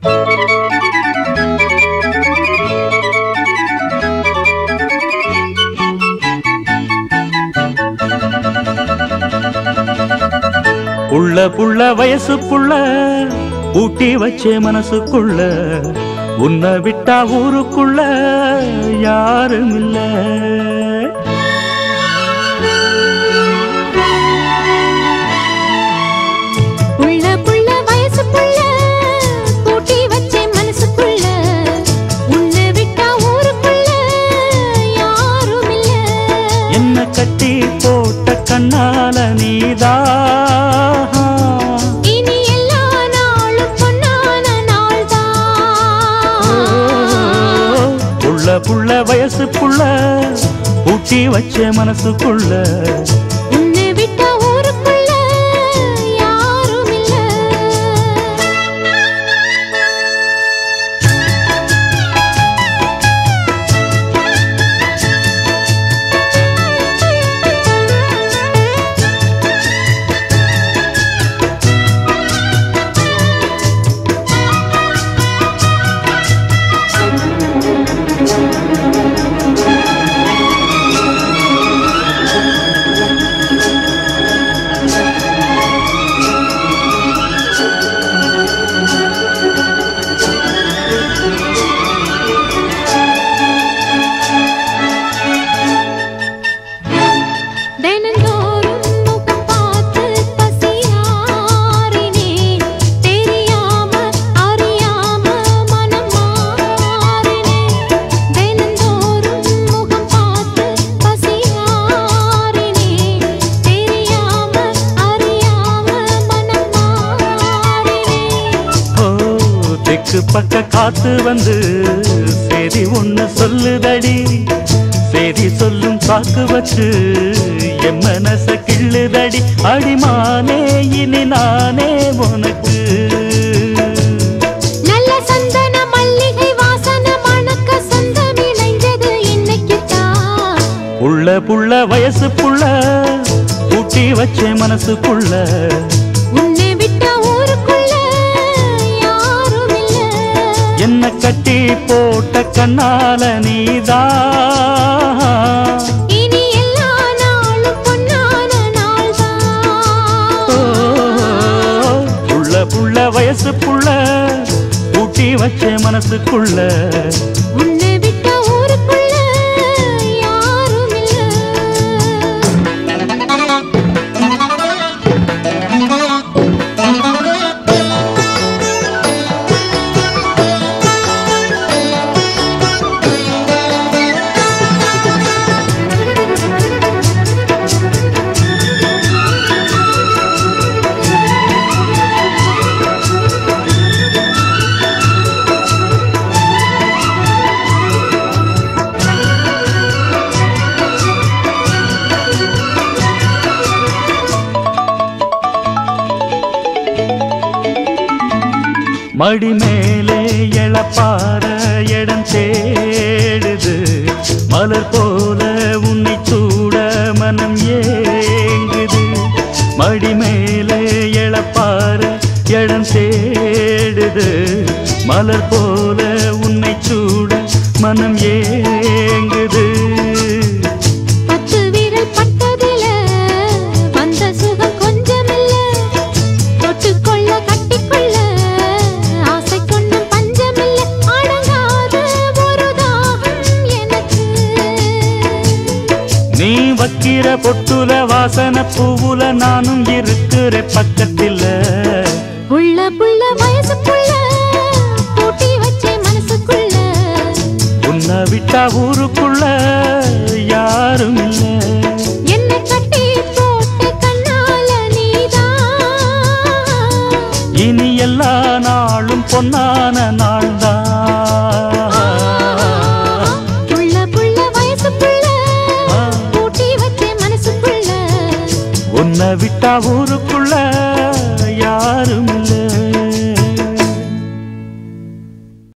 புள்ள புள்ள வயசு புள்ள ஊட்டி வச்சே மனசுக்குள்ள உன்னை விட்டா ஊருக்குள்ள யாரும் இல்ல. புள்ள புள்ள வயசு புள்ள ஊட்டி வச்சே மனசுக்குள்ள உன்னை விட்டா ஊருக்குள்ள யாரும் இல்ல. என்ன கட்டி போட்ட கண்ணால நீதா புள்ள வயசு புள்ள ஊட்டி வச்ச மனசுக்குள்ள உன்னை விட்டா ஊருக்குள்ள யாரும் இல்ல. பக்க காத்து வந்து சேதி ஒண்ணு சொல்லுதடி, சேதி சொல்லும் சாக்கு வச்சு என் மனச கிள்ளுதடி. அடிமானே இனி நானே உனக்கு நல்ல சந்தன மல்லிகை வாசன மணக்க சொந்தம் இணைஞ்சது இன்னைக்குத்தான். புள்ள புள்ள வயசு புள்ள ஊட்டி வச்ச மனசுக்குள்ள உன்னை விட்டா ஊருக்குள்ள யாரும் இல்ல. என்ன கட்டி போட்ட கண்ணால நீதா இனி எல்லா நாளும் பொன்னான நாள்தான். புள்ள புள்ள வயசு புள்ள ஊட்டி வச்ச மனசுக்குள்ள உன்னை விட்டா ஊருக்குள்ள யாரும் இல்ல. மடி மேலே எழப்பார இடம் தேடுது, மலர் போல உன்னை சூட மனம் ஏங்குது. மடி மேலே எழப்பார இடம் தேடுது, மலர் போல உன்னை சூட மனம் ஏங்குது. நீ வக்கிற பொட்டுல வாசன பூவுல நானும் இருக்கிற பக்கத்தில். புள்ள புள்ள வயசு புள்ள ஊட்டி வச்சே மனசுக்குள்ள உன்னை விட்டா ஊருக்குள்ள யாரும் இல்ல. என்ன கட்டி போட்ட கண்ணால நீதான் இனி எல்லா நாளும் பொன்னான நாள்தான். உன்னை விட்டா ஊருக்குள்ள யாரும் இல்ல.